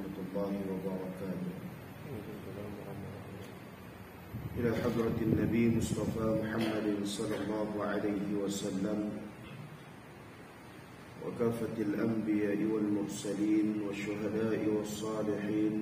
ورحمة الله وبركاته. إلى حضرة النبي مصطفى محمد صلى الله عليه وسلم وكافة الأنبياء والمرسلين والشهداء والصالحين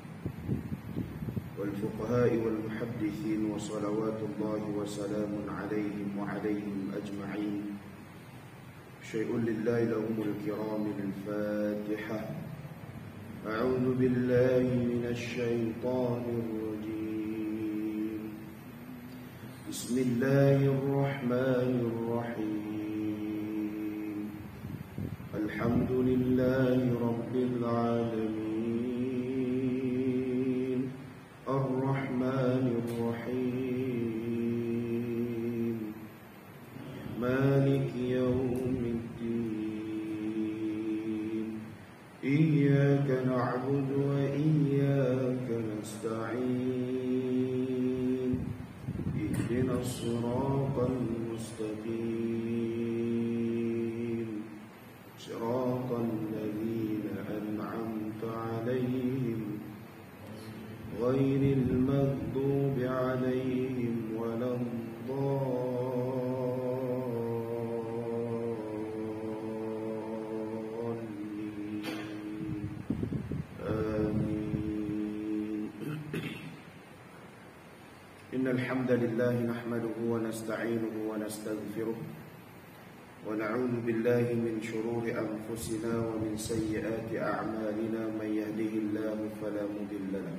والفقهاء والمحدثين وصلوات الله وسلام عليهم وعليهم أجمعين. شيء لله لهم الكرام الفاتحة. أعوذ بالله من الشيطان الرجيم. بسم الله الرحمن الرحيم. الحمد لله رب العالمين الرحمن الرحيم مالك يوم الدين إياك نعبد وإياك نستعين اهدنا الصراط المستقيم صراط الذين أنعمت عليهم غير المغضوب عليهم ولا الضالين آمين. إن الحمد لله نحمده ونستعينه ونستغفره ونعوذ بالله من شرور أنفسنا ومن سيئات أعمالنا. من يهده الله فلا مضل له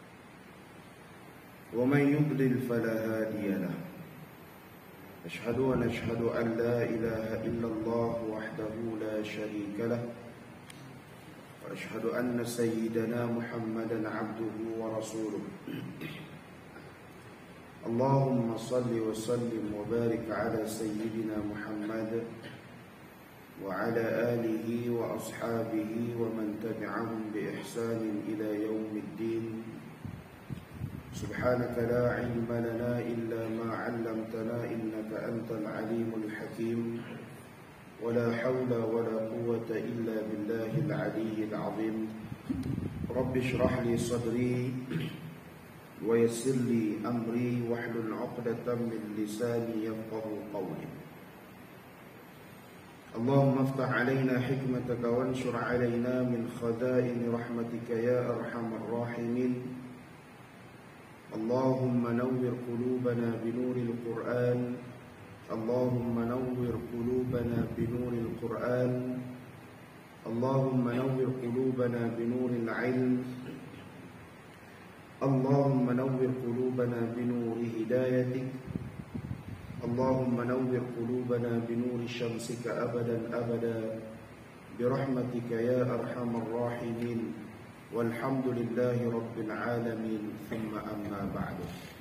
ومن يضلل فلا هادي له. أشهد أن لا إله إلا الله وحده لا شريك له وأشهد أن سيدنا محمدا عبده ورسوله. اللهم صل وسلم وبارك على سيدنا محمد وعلى آله وأصحابه ومن تبعهم بإحسان إلى يوم الدين. سبحانك لا علم لنا إلا ما علمتنا إنك أنت العليم الحكيم. ولا حول ولا قوة إلا بالله العلي العظيم. رب اشرح لي صدري ويسر لي أمري واحلل عقدة من لساني يفقه قولي. اللهم افتح علينا حكمتك وانشر علينا من خزائن رحمتك يا أرحم الراحمين. اللهم نور قلوبنا بنور القرآن. اللهم نور قلوبنا بنور القرآن. اللهم نور قلوبنا بنور العلم. اللهم نور قلوبنا بنور هدايتك. اللهم نور قلوبنا بنور شمسك أبدا أبدا برحمتك يا أرحم الراحمين. والحمد لله رب العالمين. ثم أما بعد.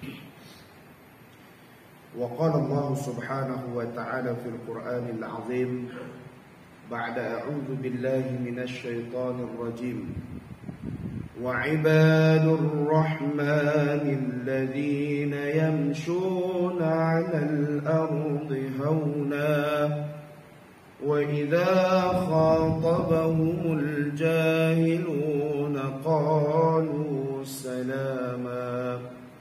وقال الله سبحانه وتعالى في القرآن العظيم بعد أعوذ بالله من الشيطان الرجيم. وعباد الرحمن الذين يمشون على الأرض هونا وإذا خاطبهم الجاهلون قالوا سلاما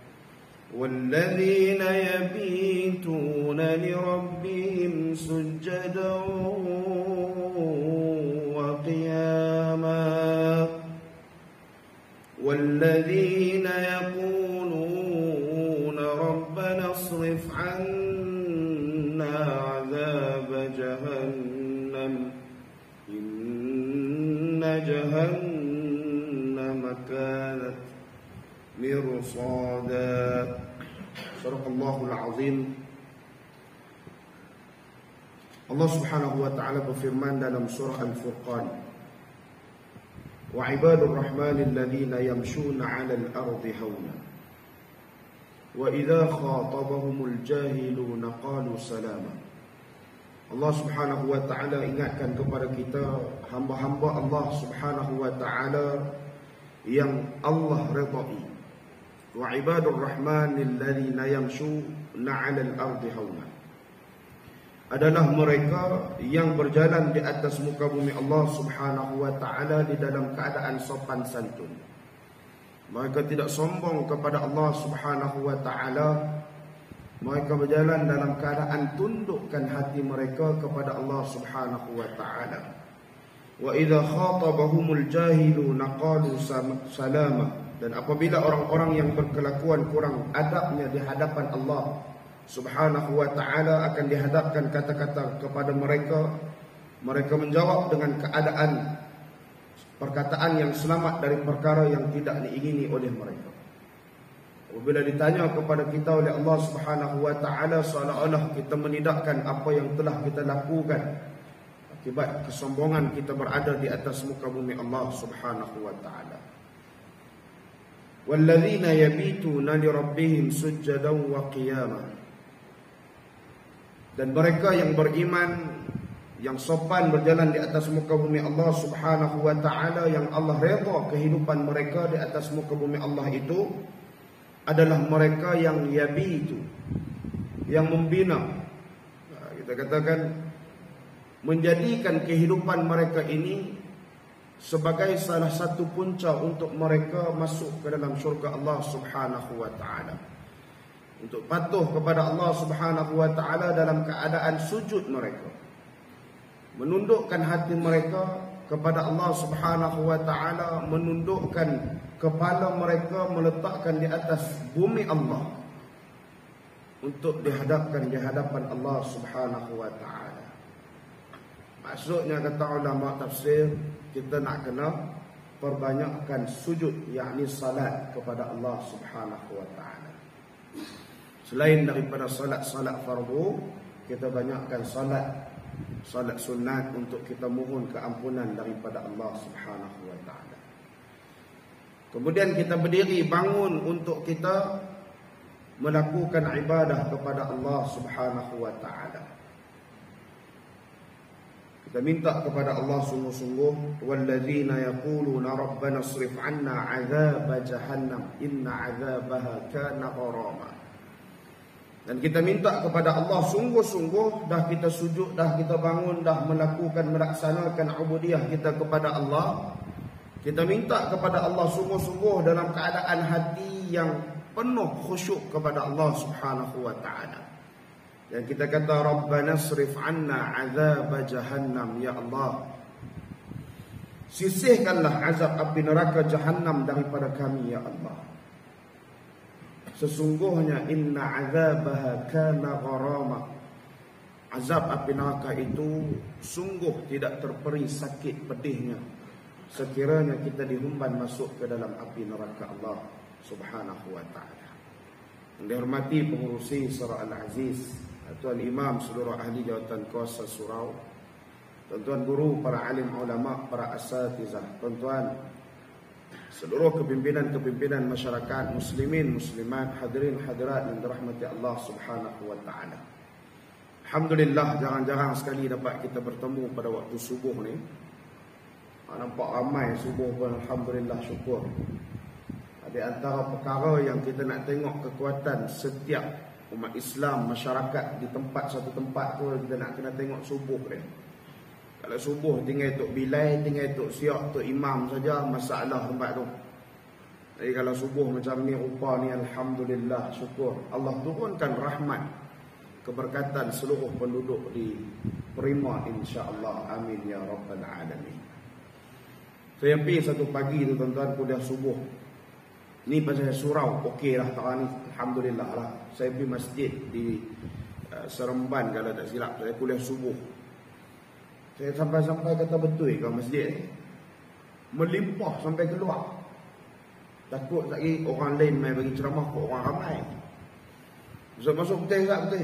والذين يبيتون لربهم سجدا وقياما والذين يقولون ربنا اصرف عنا عذاب جهنم إن جهنم كانت مرصادا. صدق الله العظيم. Allah Subhanahu wa taala berfirman dalam surah Al-Furqan, wa ibadur rahmanil ladzina yamshuna 'alal ardi hauna wa idza khatabahumul jahiluna qalu salama. Allah Subhanahu wa taala ingatkan kepada kita hamba-hamba Allah Subhanahu wa taala yang Allah redai. Wa ibadur rahmanil ladzina yamshuna 'alal ardi hauna. adalah mereka yang berjalan di atas muka bumi Allah Subhanahu wa ta'ala di dalam keadaan sopan santun. Mereka tidak sombong kepada Allah Subhanahu wa ta'ala. Mereka berjalan dalam keadaan tundukkan hati mereka kepada Allah Subhanahu wa ta'ala. Wa idza khatabahumul jahiluna qalu salama. Dan apabila orang-orang yang berkelakuan kurang adabnya di hadapan Allah Subhanahu wa ta'ala akan dihadapkan kata-kata kepada mereka, mereka menjawab dengan keadaan perkataan yang selamat dari perkara yang tidak diingini oleh mereka. Apabila ditanya kepada kita oleh Allah Subhanahu wa ta'ala, seolah-olah kita menidakkan apa yang telah kita lakukan akibat kesombongan kita berada di atas muka bumi Allah Subhanahu wa ta'ala. Walladzina yabituna li rabbihim sujjadan wa qiyama. Dan mereka yang beriman, yang sopan berjalan di atas muka bumi Allah Subhanahu wa ta'ala, yang Allah redha kehidupan mereka di atas muka bumi Allah itu, adalah mereka yang yabitu, yang membina, kita katakan menjadikan kehidupan mereka ini sebagai salah satu punca untuk mereka masuk ke dalam syurga Allah Subhanahu wa ta'ala, untuk patuh kepada Allah Subhanahu wa ta'ala dalam keadaan sujud mereka, menundukkan hati mereka kepada Allah Subhanahu wa ta'ala, menundukkan kepala mereka, meletakkan di atas bumi Allah untuk dihadapkan di hadapan Allah Subhanahu wa ta'ala. Maksudnya, kata ulama tafsir, kita nak kena perbanyakkan sujud, yakni salat kepada Allah Subhanahu wa ta'ala. Selain daripada salat-salat fardu, kita banyakkan salat sunat untuk kita mohon keampunan daripada Allah Subhanahu wa ta'ala. Kemudian kita berdiri bangun untuk kita melakukan ibadah kepada Allah Subhanahu wa ta'ala. Kita minta kepada Allah sungguh-sungguh, walladzina yaquluna rabbana srif 'anna 'adzaba jahannam inna 'adzabaha kana gharama. Dan kita minta kepada Allah sungguh-sungguh, dah kita sujud, dah kita bangun, dah melaksanakan ubudiyah kita kepada Allah. Kita minta kepada Allah sungguh-sungguh dalam keadaan hati yang penuh khusyuk kepada Allah Subhanahu wa ta'ala. Dan kita kata, Rabbana srif 'anna 'adzaba jahannam, ya Allah, sisihkanlah azab api neraka jahannam daripada kami, ya Allah. Sesungguhnya inna 'adzabaha kana gharama. Azab api neraka itu sungguh tidak terperi sakit pedihnya sekiranya kita dihumban masuk ke dalam api neraka Allah Subhanahu wa ta'ala. Yang dihormati pengurusi Surah Al-Aziz, Tuan Imam seluruh ahli jawatan kuasa surau, tuan-tuan guru, para alim ulama, para asatizah, tuan-tuan seluruh kepimpinan-kepimpinan masyarakat muslimin, muslimat, hadirin, hadirat yang dirahmati Allah Subhanahu wa ta'ala. Alhamdulillah, jarang-jarang sekali dapat kita bertemu pada waktu subuh ni. Nampak ramai subuh pun, alhamdulillah, syukur. Di antara perkara yang kita nak tengok kekuatan setiap umat Islam, masyarakat di satu tempat tu, kita nak kena tengok subuh dia. Kalau subuh tinggal tok bilai, tinggal tok siap, tok imam saja, masalah tempat tu. Jadi kalau subuh macam ni rupa ni, alhamdulillah, syukur. Allah turunkan rahmat, keberkatan seluruh penduduk di Prima, insya-Allah. Amin ya rabbal alamin. Saya pergi satu pagi tu, tuan-tuan, kuliah subuh. Ni pasal surau, okey lah tak ni, alhamdulillah lah. Saya pergi masjid di Seremban kalau tak silap, saya kuliah subuh. Saya sampai kata betul ke masjid ni melimpah sampai keluar. Takut lagi orang lain mai bagi ceramah ke orang ramai. Masuk betul tak betul?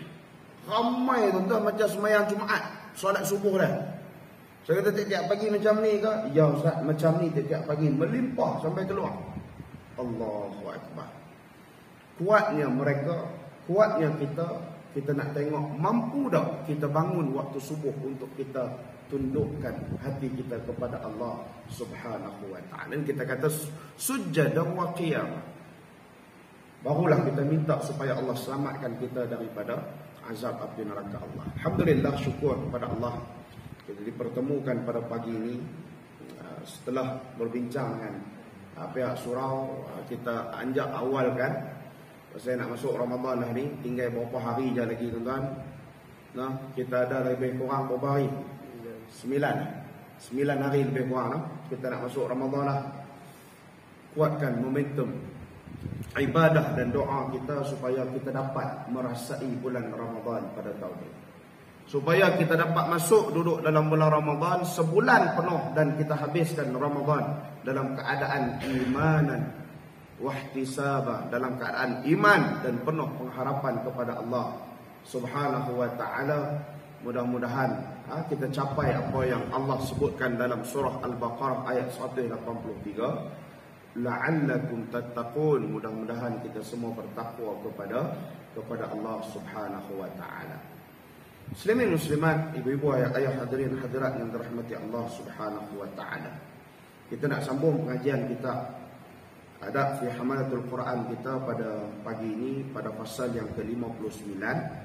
Ramai tuan-tuan, macam sembahyang Jumaat, solat subuh dah. Saya kata tiap pagi macam ni ke? Ya Ustaz, macam ni tiap pagi, melimpah sampai keluar. Allahu Akbar. Kuatnya mereka, kuatnya kita nak tengok mampu tak kita bangun waktu subuh untuk kita tundukkan hati kita kepada Allah Subhanahu wa ta'ala. Dan kita kata sujjadan wa qiyamah. barulah kita minta supaya Allah selamatkan kita daripada azab api neraka Allah. Alhamdulillah, syukur kepada Allah kita dipertemukan pada pagi ini setelah berbincang dengan pihak surau. Kita anjak awal kan, saya nak masuk Ramadan lah ni, tinggal berapa hari je lagi tuan-tuan. Nah, kita ada lebih kurang berapa hari? 9 hari lebih kurang lah. Kita nak masuk Ramadan lah. Kuatkan momentum ibadah dan doa kita supaya kita dapat merasai bulan Ramadan pada tahun ini, supaya kita dapat masuk duduk dalam bulan Ramadan sebulan penuh dan kita habiskan Ramadan dalam keadaan imanan wahtisaba, dalam keadaan iman dan penuh pengharapan kepada Allah Subhanahu wa ta'ala. Mudah-mudahan kita capai apa yang Allah sebutkan dalam surah Al-Baqarah ayat 183, la'allakum tattaqun. Mudah-mudahan kita semua bertakwa kepada Allah Subhanahu wa ta'ala. Muslimin muslimat, ibu-ibu, ayah hadirin hadirat yang dirahmati Allah Subhanahu wa ta'ala. Kita nak sambung pengajian kita ada fi hamalatul Quran kita pada pagi ini pada pasal yang ke-59,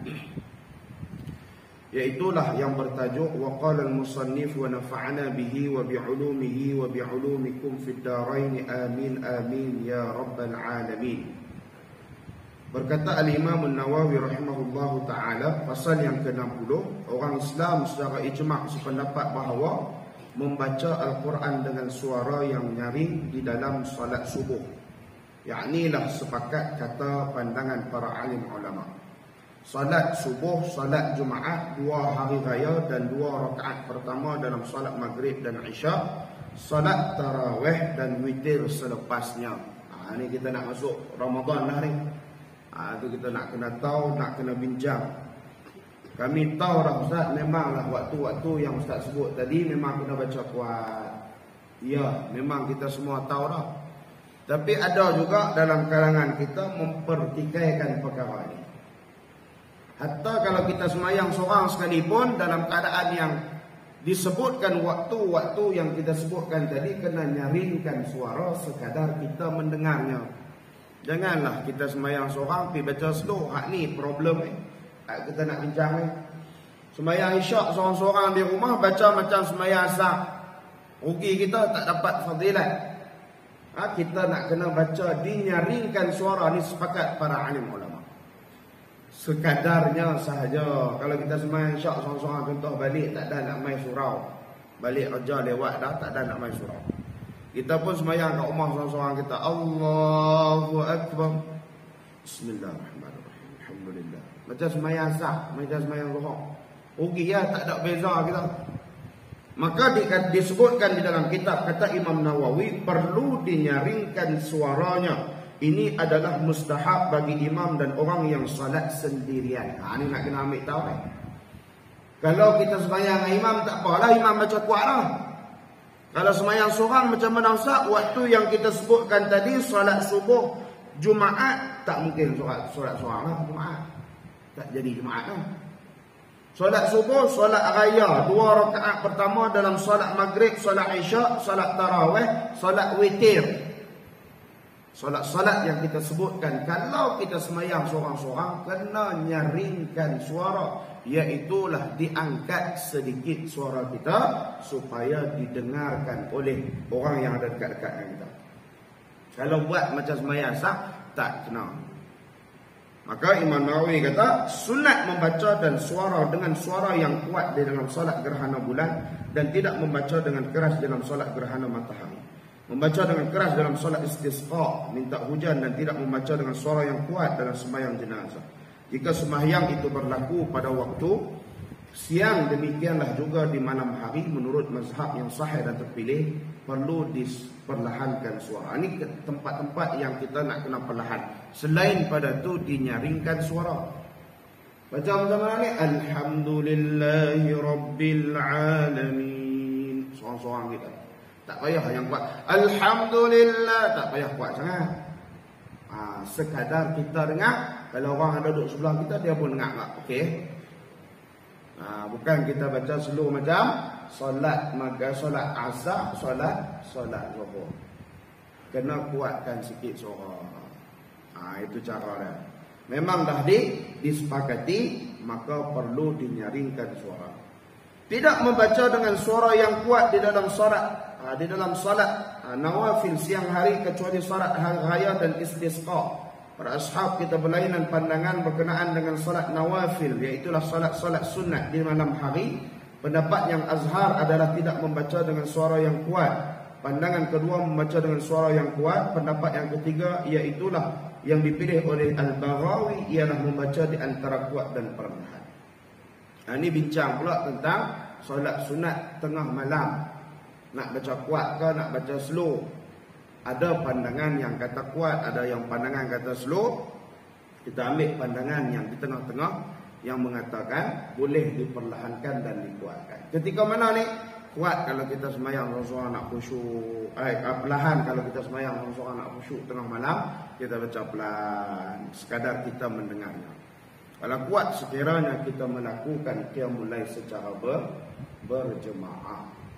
yaitulah yang bertajuk wa qala al-musannif wa nafa'ana bihi wa bi'ulumihi wa bi'ulumikum fid darain amin amin ya rabbal alamin. Berkata al-Imam An-Nawawi rahimahullahu ta'ala, pasal yang ke-60, orang Islam secara ijma' sependapat bahawa membaca Al-Quran dengan suara yang nyaring di dalam salat subuh, yaknilah sepakat kata pandangan para alim ulama. Salat subuh, salat Jumaat, 2 hari raya dan 2 rakaat pertama dalam salat maghrib dan isya, salat tarawih dan witir selepasnya. Ini kita nak masuk Ramadan lah ni. Itu kita nak kena tahu, nak kena bincang. Kami tahu dah Ustaz, memanglah waktu-waktu yang Ustaz sebut tadi memang kena baca kuat. Ya, memang kita semua tahu dah. Tapi ada juga dalam kalangan kita mempertikaikan perkara ini. Hatta kalau kita semayang seorang sekalipun dalam keadaan yang disebutkan waktu-waktu yang kita sebutkan tadi, kena nyaringkan suara sekadar kita mendengarnya. Janganlah kita semayang seorang pergi baca slow. Hak ni problem kita nak bincang ni. Semayang isyak seorang-seorang di rumah baca macam semayang asar, rugi kita, tak dapat fadilat. Kita nak kena baca dinyaringkan suara ni, sepakat para alim ulama. Sekadarnya sahaja. Kalau kita semayang isyak seorang-seorang, contoh balik tak ada nak main surau, balik kerja lewat dah, tak ada nak main surau, kita pun semayang kat rumah seorang-seorang, kita Allahu Akbar, Bismillahirrahmanirrahim, Alhamdulillah, macam semayang sah, macam semayang zuhur, rugi ya, tak ada beza kita. Maka disebutkan di dalam kitab, kata Imam Nawawi, perlu dinyaringkan suaranya. Ini adalah mustahab bagi imam dan orang yang salat sendirian. Ini nak kena ambil tahu kan. Kalau kita semayang imam tak apalah, imam baca kuat lah. Kalau semayang seorang macam mana Ustaz? Waktu yang kita sebutkan tadi, salat subuh Jumaat, tak mungkin salat seorang lah Jumaat, tak jadi Jumaat lah. Salat subuh, salat raya, 2 rakaat pertama dalam salat maghrib, salat isyak, salat tarawih, salat witir. Salat-salat yang kita sebutkan, kalau kita semayang seorang-seorang, kena nyaringkan suara, iaitulah diangkat sedikit suara kita supaya didengarkan oleh orang yang ada dekat-dekat dengan kita. Kalau buat macam semayang sah, tak kena. Maka Imam Nawawi kata, sunat membaca dan suara dengan suara yang kuat di dalam salat gerhana bulan, dan tidak membaca dengan keras dalam salat gerhana matahari. Membaca dengan keras dalam solat istisqa, minta hujan, dan tidak membaca dengan suara yang kuat dalam sembahyang jenazah. Jika sembahyang itu berlaku pada waktu siang, demikianlah juga di malam hari. Menurut mazhab yang sahih dan terpilih, perlu diperlahankan suara. Ini tempat-tempat yang kita nak kena perlahan. Selain pada itu, dinyaringkan suara. Baca macam mana ni? Alhamdulillahi Rabbil Alamin. Seorang-seorang kita, tak payah yang kuat. Alhamdulillah, tak payah kuat sangat. Sekadar kita dengar. Kalau orang ada duduk sebelah kita, dia pun dengar tak? Okey. Bukan kita baca slow macam solat maghrib, solat asar, solat zuhur. Kena kuatkan sikit suara. Itu cara dia. Memang dah disepakati, maka perlu dinyaringkan suara. Tidak membaca dengan suara yang kuat di dalam solat. Di dalam solat nawafil siang hari kecuali solat hari raya dan istisqa. Para ashab kita berlainan pandangan berkenaan dengan solat nawafil, iaitulah solat-solat sunat di malam hari. Pendapat yang azhar adalah tidak membaca dengan suara yang kuat. Pandangan kedua membaca dengan suara yang kuat. Pendapat yang ketiga iaitulah yang dipilih oleh Al-Baghawi, ialah membaca di antara kuat dan perlahan. Ini bincang pula tentang solat sunat tengah malam. Nak baca kuat ke nak baca slow? Ada pandangan yang kata kuat, ada yang pandangan kata slow. Kita ambil pandangan yang di tengah-tengah, yang mengatakan boleh diperlahankan dan dikuatkan. Ketika mana ni? Kuat kalau kita semayang seorang nak khusyuk. Perlahan kalau kita semayang seorang nak khusyuk tengah malam, kita baca pelan, sekadar kita mendengarnya. Kalau kuat sekiranya kita melakukan qiyamul lail secara berjemaah.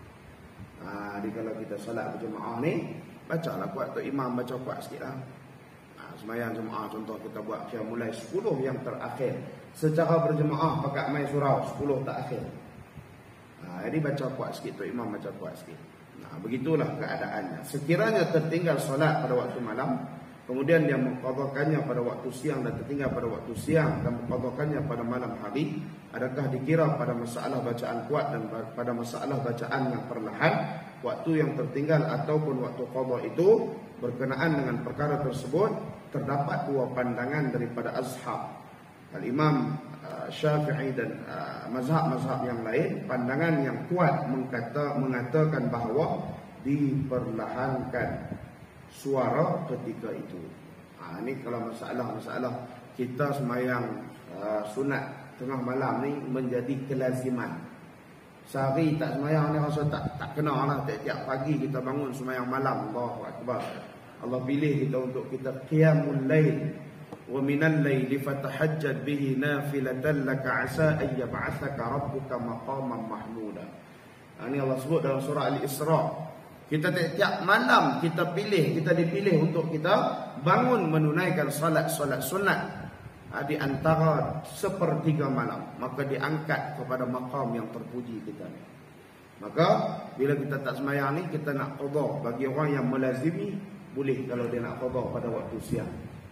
Jadi kalau kita solat berjemaah ni, bacalah kuat tu, imam baca kuat sikitlah. Semayang jemaah contoh kita buat qiyamul lail 10 yang terakhir secara berjemaah pakai mai surau 10 terakhir. Jadi baca kuat sikit tu, imam baca kuat sikit. Begitulah keadaannya. Sekiranya tertinggal solat pada waktu malam, kemudian dia mengqadhakannya pada waktu siang dan tertinggal pada waktu siang dan mengqadhakannya pada malam hari, adakah dikira pada masalah bacaan kuat dan pada masalah bacaan yang perlahan? Waktu yang tertinggal ataupun waktu qadha itu berkenaan dengan perkara tersebut, terdapat dua pandangan daripada ashab. Al-Imam Syafi'i dan mazhab-mazhab yang lain, pandangan yang kuat mengatakan bahawa diperlahankan suara ketika itu. Ini kalau masalah-masalah kita semayang sunat tengah malam ni menjadi kelaziman. Sehari tak semayang ni rasa tak kena lah. Tiap-tiap pagi kita bangun semayang malam. Allahu Akbar. Allah pilih kita untuk kita qiyamul lail. Wa minal laili fatahajjad bihi nafilatan laka asa an yab'athaka rabbuka maqaman mahmuda. Ini Allah sebut dalam surah Al-Isra. Kita tiap malam kita dipilih untuk kita bangun menunaikan solat-solat sunat di antara sepertiga malam, maka diangkat kepada maqam yang terpuji kita ni. Maka bila kita tak semayang ni, kita nak qadha. Bagi orang yang melazimi, boleh kalau dia nak qadha pada waktu siang.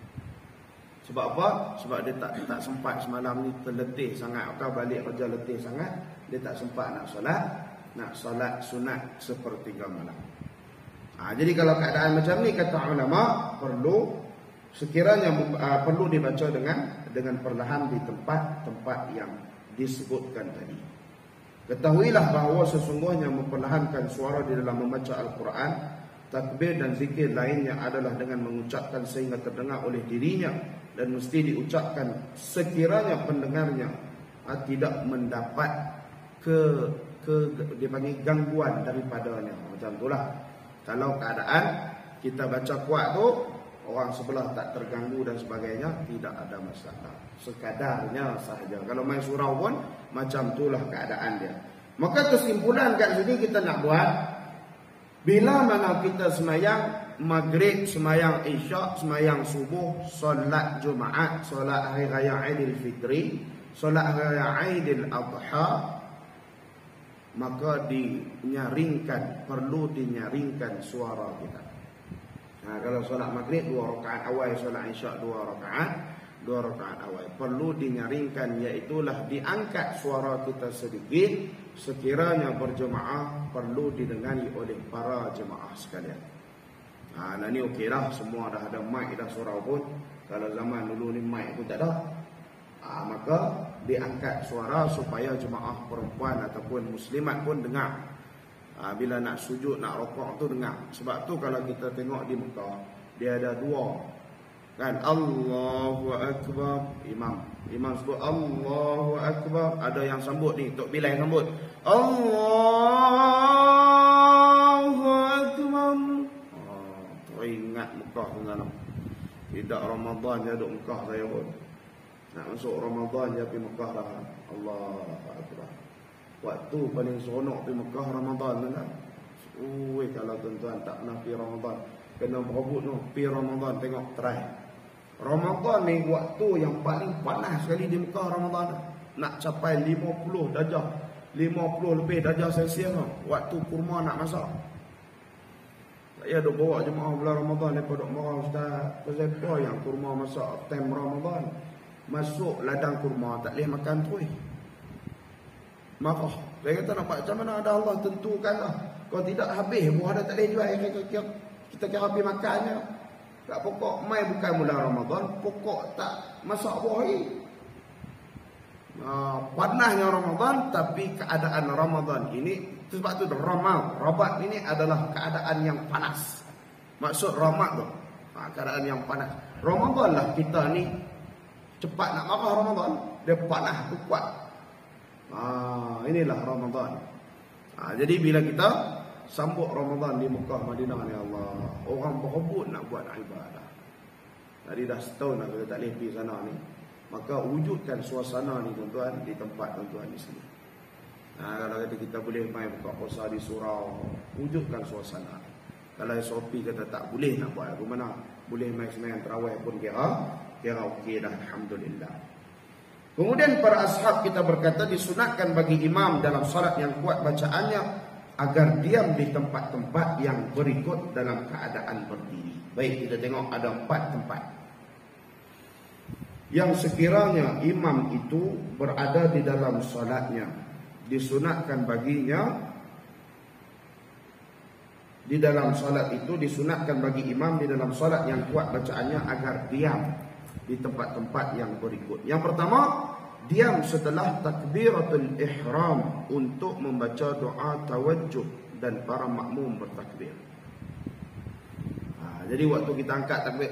Sebab apa? Sebab dia tak sempat semalam ni, terletih sangat, atau balik kerja letih sangat, dia tak sempat nak solat sunat sepertiga malam. Jadi kalau keadaan macam ni, kata ulama, sekiranya perlu dibaca dengan perlahan di tempat-tempat yang disebutkan tadi. Ketahuilah bahawa sesungguhnya memperlahankan suara di dalam membaca Al-Quran, takbir dan zikir lainnya adalah dengan mengucapkan sehingga terdengar oleh dirinya, dan mesti diucapkan sekiranya pendengarnya tidak mendapat dipanggil gangguan daripadanya. Macam itulah. Kalau keadaan kita baca kuat tu, orang sebelah tak terganggu dan sebagainya, tidak ada masalah. Sekadarnya sahaja. Kalau main surau pun macam itulah keadaan dia. Maka kesimpulan kat sini kita nak buat, bila mana kita semayang maghrib, semayang isyak, semayang subuh, solat Jumaat, solat hari raya Aidil Fitri, solat hari raya Aidil Adha, maka perlu dinyaringkan suara kita. Kalau solat maghrib 2 rakaat awal, solat isyak 2 rakaat awal, perlu dinyaringkan, iaitulah diangkat suara kita sedikit sekiranya berjemaah, perlu didengari oleh para jemaah sekalian. Ini okeylah, semua dah ada mic dah surau pun. Kalau zaman dulu ni mic pun tak ada, maka diangkat suara supaya jemaah perempuan ataupun muslimat pun dengar. Bila nak sujud, nak rukuk tu dengar. Sebab tu kalau kita tengok di Mekah, dia ada dua kan, Allahu Akbar, imam sebut Allahu Akbar, ada yang sambut ni, Tok Bilal sambut Allahu Akbar. Ingat Mekah dengan tidak Ramadan je duduk Mekah saya pun. Nak masuk Ramadan je pergi Mekah lah. Allahu Akbar. Waktu paling seronok pergi Mekah Ramadan kan. Kalau tuan-tuan tak pernah pergi Ramadan, kena berebut tu pergi Ramadan, tengok try. Ramadan ni waktu yang paling panas sekali di Mekah Ramadan. Nak capai 50 darjah. 50 lebih darjah Celsius lah. Waktu kurma nak masak. Saya duk bawa jemaah bulan Ramadan daripada marah Ustaz. Pasal apa yang kurma masak time Ramadan? Masuk ladang kurma tak boleh makan terus. Marah. Saya kata nak buat macam mana, ada Allah tentukan lah. Kalau tidak habis, buah dah tak boleh jual. Kita kira habis makannya. Tak pokok mai bukan bulan Ramadan, pokok tak masak buah ni. Panasnya Ramadan, tapi keadaan Ramadan ini, sebab tu Rabat ini adalah keadaan yang panas. Maksud Ramat tu, keadaan yang panas. Ramadan lah kita ni cepat nak marah Ramadan, dia panas tu kuat. Inilah Ramadan. Jadi bila kita sambut Ramadan di Mekah Madinah ni, Allah, orang berebut nak buat ibadah. Jadi dah setahun nak kita tak boleh pergi sana ni. Maka wujudkan suasana ni tuan-tuan di tempat tuan-tuan di sini. Kalau kata kita boleh main buka puasa di surau, wujudkan suasana. Kalau SOP kata tak boleh nak buat, aku mana boleh main sembahyang tarawih pun kira okey dah, alhamdulillah. Kemudian para ashab kita berkata disunatkan bagi imam dalam solat yang kuat bacaannya agar diam di tempat-tempat yang berikut dalam keadaan berdiri. Baik, kita tengok ada 4 tempat yang sekiranya imam itu berada di dalam solatnya, disunatkan baginya di dalam solat itu, disunatkan bagi imam di dalam solat yang kuat bacaannya agar diam di tempat-tempat yang berikut. Yang pertama, diam setelah takbiratul ihram untuk membaca doa tawajjuh dan para makmum bertakbir. Jadi waktu kita angkat takbir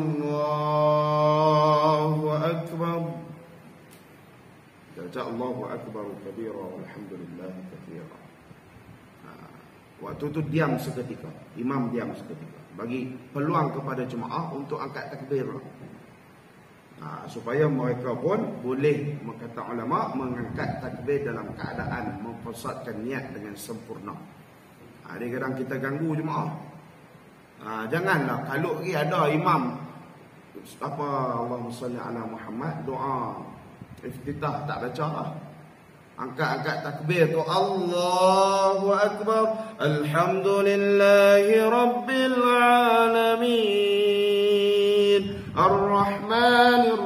Allahu Akbar, kita baca Allahu Akbar kabira walhamdulillahi katsira. Waktu itu diam seketika, imam diam seketika, bagi peluang kepada jemaah untuk angkat takbir. Supaya mereka pun boleh, kata ulama, mengangkat takbir dalam keadaan mempersatkan niat dengan sempurna. Jadi kadang kita ganggu jemaah. Janganlah kalau ada imam Allahumma salli ala Muhammad, doa iftitah tak baca lah. Angkat takbir tu Allahu Akbar, alhamdulillahi rabbil alamin, ar-rahmanir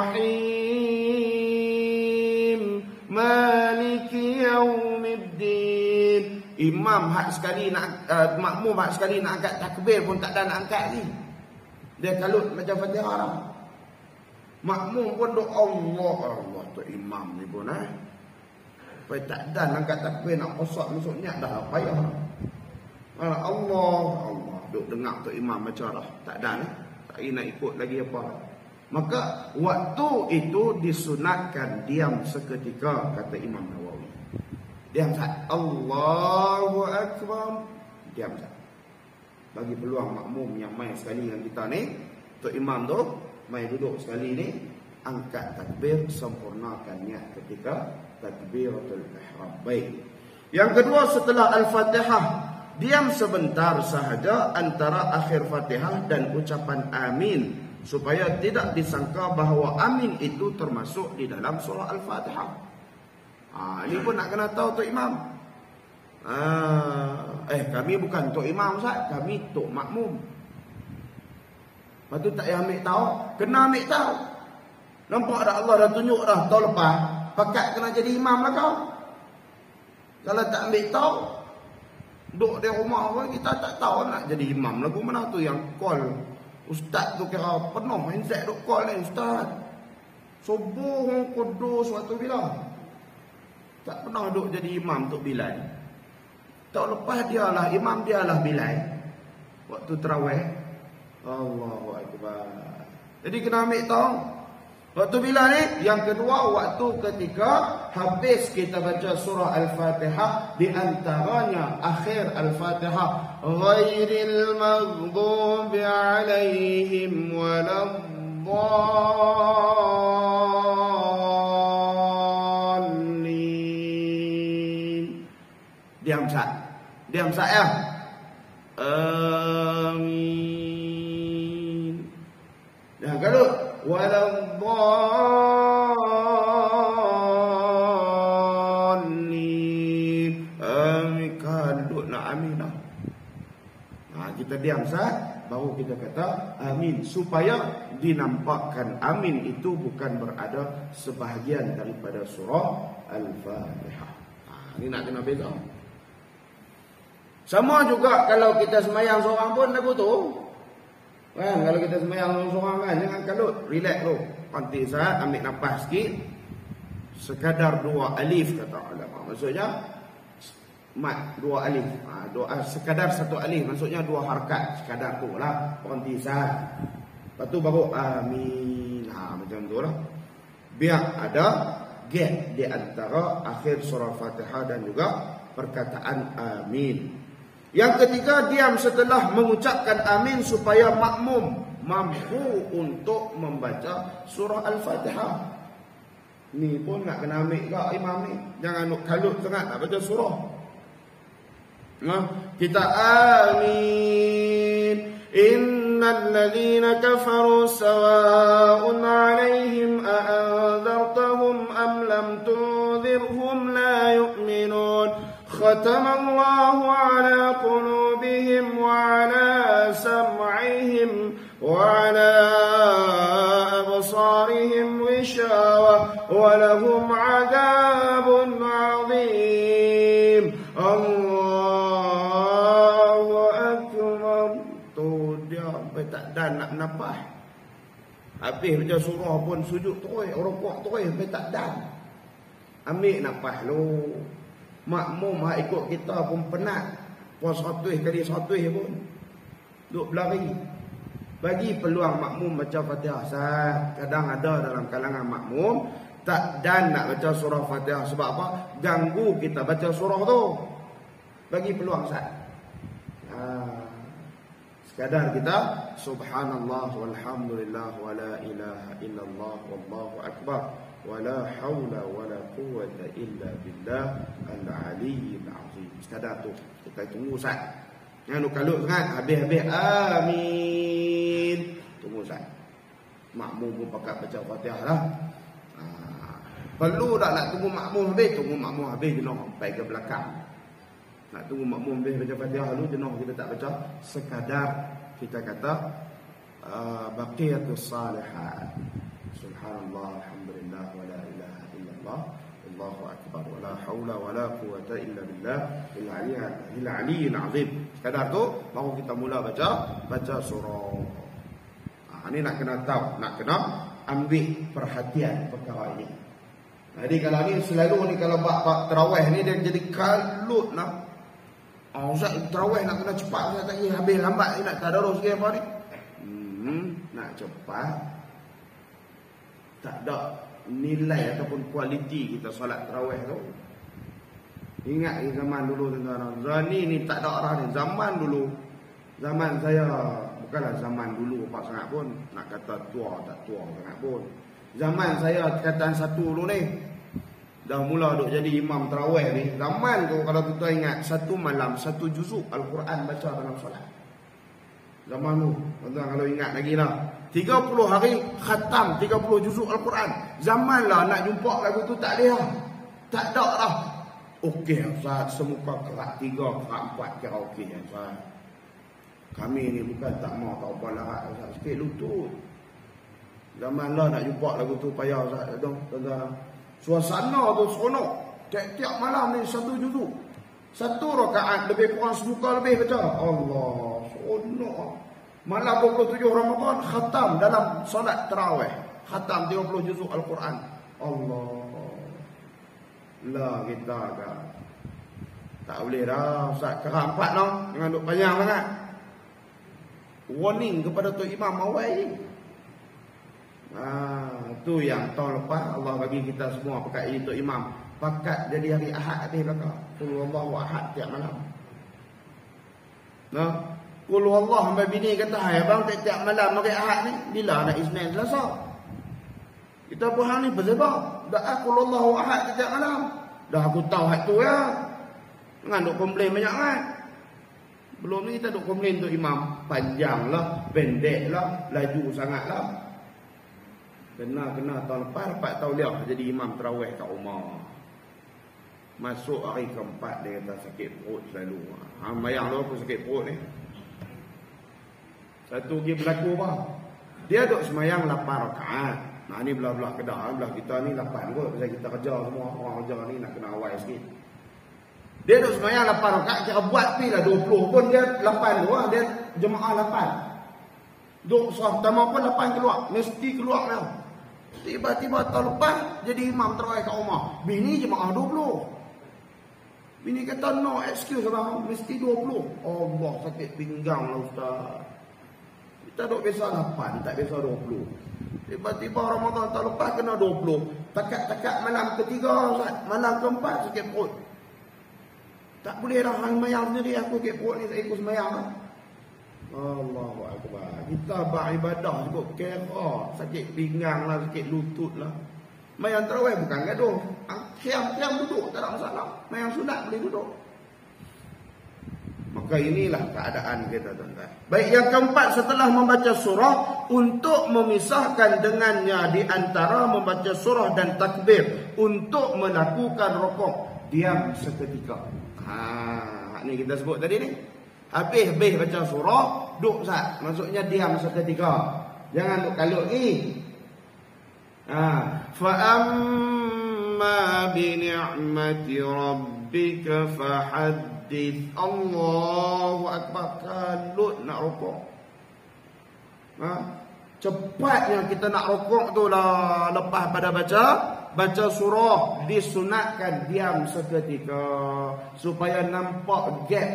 rahim, maliki yaumiddin. Imam hak sekali nak makmum hak sekali nak angkat takbir pun tak ada nak angkat ni. Dia kalut macam Fatihah lah. Makmum pun doa Allah tu imam ni pun Supaya tak ada nak angkat takbir, nak qosak masuk niat dah payah. Allah duk dengar tu imam baca dah. Tak ada ni. Tak nak ikut lagi apa. Maka waktu itu disunatkan diam seketika, kata Imam Nawawi. Diam sat. Allahu Akbar. Diam sat. Bagi peluang makmum yang main sekali dengan kita ni, untuk imam tu main duduk sekali ni, angkat takbir, sempurnakan niat ketika takbiratul ihram. Baik. Yang kedua, setelah Al-Fatihah, diam sebentar sahaja antara akhir Fatihah dan ucapan amin, supaya tidak disangka bahawa amin itu termasuk di dalam surah Al-Fatihah. Ini pun nak kena tahu Tok Imam. Kami bukan Tok Imam Ustaz, kami Tok Makmum. Lepas tu tak payah ambil tahu, kena ambil tahu. Nampak dah Allah dah tunjuk dah tahun lepas, pakat kena jadi imam lah kau. Kalau tak ambil tahu, duduk di rumah pun kita tak tahu nak jadi imam lagu mana tu yang call. Ustaz tu kira penuh mindset duk call ni Ustaz. Subuh kudus waktu bila. Tak pernah duk jadi imam untuk Bilal. Tahun lepas dialah imam, dialah Bilal. Waktu tarawih. Allahu Akbar. Jadi kena ambil tahu. Waktu bila ni? Yang kedua, waktu ketika habis kita baca surah Al-Fatihah, di antaranya akhir Al-Fatihah, ghairil maghdubi alaihim waladdallin. Diam sat. Diam sat ya. Amin. Dah gaduh. kita diam sat, baru kita kata amin, supaya dinampakkan amin itu bukan berada sebahagian daripada surah Al-Fatihah. Ini nak kena beza. Sama juga kalau kita semayang seorang pun lagu tu. Kan, kalau kita semayang seorang kan, jangan kalut, relax tu. Nanti saat ambil nafas sikit. Sekadar 2 alif kata ulama. Maksudnya mat 2 alif. Sekadar 1 alif, maksudnya 2 harakat. Sekadar tu lah. Nanti saat. Lepas tu baru amin. Macam tu lah. Biar ada gap di antara akhir surah Fatihah dan juga perkataan amin. Yang ketiga, diam setelah mengucapkan amin supaya makmum mampu untuk membaca surah Al-Fatihah. Ni pun nak kena ambil ke imam ni. Jangan nak kalut sangat nak baca surah. Kita amin. Innal ladzina kafaru sawa'un 'alaihim a'anzartahum am lam tunzirhum la yu'minun. Khatamallahu 'ala qulubihim wa 'ala sam'ihim wa 'ala absarihim ghishawah wa lahum 'adzabun 'adzim. Allahu akbar. Tu dia sampai tak dan nak nafas. Habis baca surah pun sujud terus, rukuk terus sampai tak dan. Ambil nafas lu. Makmum hak ikut kita pun penat. Puas 100 kali 100 pun duk berlari. Bagi peluang makmum baca Fatihah. Kadang ada dalam kalangan makmum tak dan nak baca surah Fatihah. Sebab apa? Ganggu kita baca surah tu. Bagi peluang sat. Sekadar kita subhanallah walhamdulillah wala ilaha illallah wallahu akbar wala haula wala quwwata illa billah al-aliyyil azim. Sekadar tu kita tunggu sat. Jangan kalut sangat habis-habis amin. Tunggu sat. Makmum pun pakat baca Fatihah lah. Perlu tak nak tunggu makmum habis? Tunggu makmum habis jenuh sampai ke belakang. Nak tunggu makmum habis baca Fatihah dulu jenuh kita tak baca. Sekadar kita kata baqiyatus salihat. Subhanallah alhamdulillah wala ilaha illallah wallahu akbar wala haula wala quwwata illa billah al aliyyil azim. Sekadar tu baru kita mula baca surah. Ini nak kena tahu, nak kena ambil perhatian perkara ini. Jadi kalau ni selalu ni kalau bab tarawih ni dia jadi kalut nak. Ustaz tarawih nak kena cepat, saya tak ingin habis lambat ni nak tadarus ke apa ni? Nak cepat tak ada nilai ataupun kualiti kita solat tarawih tu. Ingat zaman dulu tuan-tuan. Ni tak ada arah ni. Zaman dulu. Zaman saya bukanlah zaman dulu apa sangat pun. Nak kata tua tak tua sangat pun. Zaman saya tingkatan 1 dulu ni. Dah mula duk jadi imam tarawih ni. Zaman tu kalau tuan ingat 1 malam 1 juzuk Al-Quran baca dalam solat. Zaman tu tuan-tuan kalau ingat lagi lah. 30 hari khatam 30 juzuk Al-Quran. Zaman lah nak jumpa lagu tu tak ada. Tak ada lah. Okey Ustaz, semuka kerak 3, kerak 4 kira okey Ustaz. Kami ni bukan tak mau tahu apa larat Ustaz, sikit lutut. Zaman lah nak jumpa lagu tu payah Ustaz. Tuan-tuan, suasana tu seronok. Tiap-tiap malam ni 1 juzuk. 1 rakaat lebih kurang semuka lebih baca. Allah, seronok. Malam 27 Ramadan khatam dalam solat tarawih. Khatam 30 juzuk Al-Quran. Allah. Lah kita dah. Tak boleh dah Ustaz kerak 4 noh. Jangan duk panjang sangat. Warning kepada Tok Imam awal ni. Tu yang tahun lepas Allah bagi kita semua pakat jadi Tok Imam. Pakat jadi hari Ahad habis belakang. Qul huwallahu ahad tiap malam. Nah. Qul huwallah sampai bini kata, hai abang tiap malam hari Ahad ni bila nak Isnin Selasa. Kita pun hang ni berzebab. Dah qul huwallahu ahad tiap malam. Dah aku tahu hak tu ya. Jangan duk komplain banyak kan. Belum ni kita duk komplain tu imam panjang lah, pendek lah, laju sangat lah. Kena tahun lepas dapat tauliah jadi imam tarawih kat rumah. Masuk hari keempat dia kata sakit perut selalu. Hang bayang lu aku sakit perut ni. Satu pergi berlaku apa? Dia duk semayang 8 rakaat. Nah ni belah-belah Kedah, belah kita ni 8 kot. Pasal kita kerja semua, orang kerja ni nak kena awal sikit. Dia duk semayang 8 rakaat, kira buat pi lah 20 pun dia 8 dua, dia jemaah 8. Duk solat pertama pun 8 keluar, mesti keluar lah. Tiba-tiba tahun lepas jadi imam terawih kat rumah. Bini jemaah 20. Bini kata no excuse abang, mesti 20. Allah, sakit pinggang lah ustaz. Kita duk biasa 8, tak biasa 20. Tiba-tiba Ramadan tahun lepas kena 20. Takat-takat malam ketiga ustaz, malam keempat sakit perut. Tak boleh dah hang semayang sendiri, aku sakit perut ni, saya ikut semayang lah. Allahu Akbar. Kita beribadah cukup kira, sakit pinggang lah, sakit lutut lah. Mayang tarawih bukan gaduh. Kiam duduk, tak ada masalah. Mayang sunat boleh duduk. Maka inilah keadaan kita, tuan-tuan. Baik, yang keempat, setelah membaca surah, untuk memisahkan dengannya di antara membaca surah dan takbir, untuk melakukan rukuk, diam seketika. Ni kita sebut tadi ni. Habis baca surah, duduk sat. Maksudnya diam seketika. Jangan duk kalut ni. Fa amma bi ni'mati rabbika fahaddith. Allahu akbar. Kalut nak rukuk. Cepatnya kita nak rukuk tu lah, lepas pada baca surah, disunatkan diam seketika supaya nampak gap.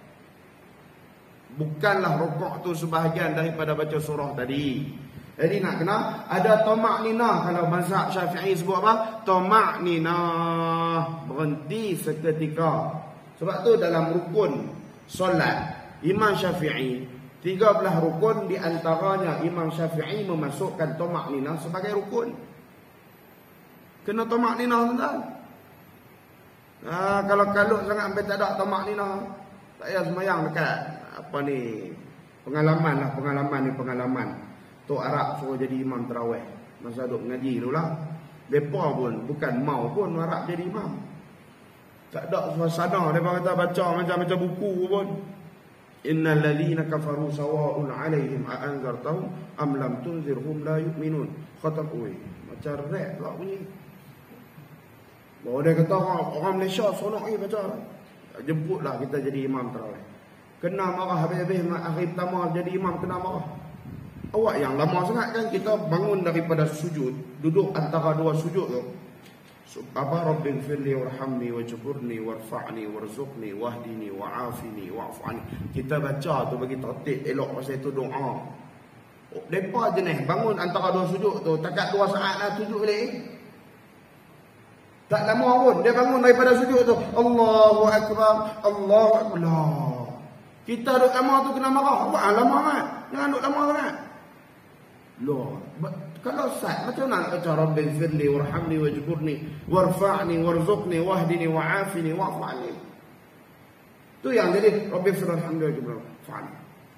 Bukanlah rukuk tu sebahagian daripada baca surah tadi. Jadi nak kena ada tamak-ninah. Kalau mazhab Syafi'i sebut apa? Tamak-ninah, berhenti seketika. Sebab tu dalam rukun solat Imam Syafi'i, 13 rukun, di antaranya Imam Syafi'i memasukkan tamak-ninah sebagai rukun. Kena tamak-ninah, tuan-tuan. Kalau kalut sangat sampai tak ada tamak-ninah, tak payah semayang dekat apa ni, pengalaman Tok Arab suruh jadi imam tarawih masa duk mengaji dulu lah. Mereka pun bukan mau pun Arab jadi imam, tak ada suasana. Mereka kata baca macam-macam buku pun. Innal ladzina kafaru sawa'un 'alaihim a anzartahum am lam tunzirhum la yu'minun. Khatam macam rap pula bunyi. Bahawa dia kata orang Malaysia sonok ni baca, jemputlah kita jadi imam tarawih. Kena marah habis-habis akhir pertama jadi imam, kena marah. Awak yang lama sangat kan, kita bangun daripada sujud, duduk antara dua sujud tu. Rabbil firli warhamni wajburni warfa'ni warzuqni wahdini wa'afini wa'fani. Kita baca tu bagi tertib elok, pasal itu doa. Depa jenis bangun antara dua sujud tu, takat 2 saat lah sujud balik. Tak lama pun dia bangun daripada sujud tu, Allahu Akbar, Allahu Akbar. Kita duduk lama tu kena marah. Buat lama kan? Jangan duduk lama sangat. Loh, kalau sat macam mana nak baca Rabbil firli warhamni wajburni warfa'ni warzuqni wahdini wa'afini wa'fani. Tu yang jadi Rabbil firli warhamni wajburni warfa'ni.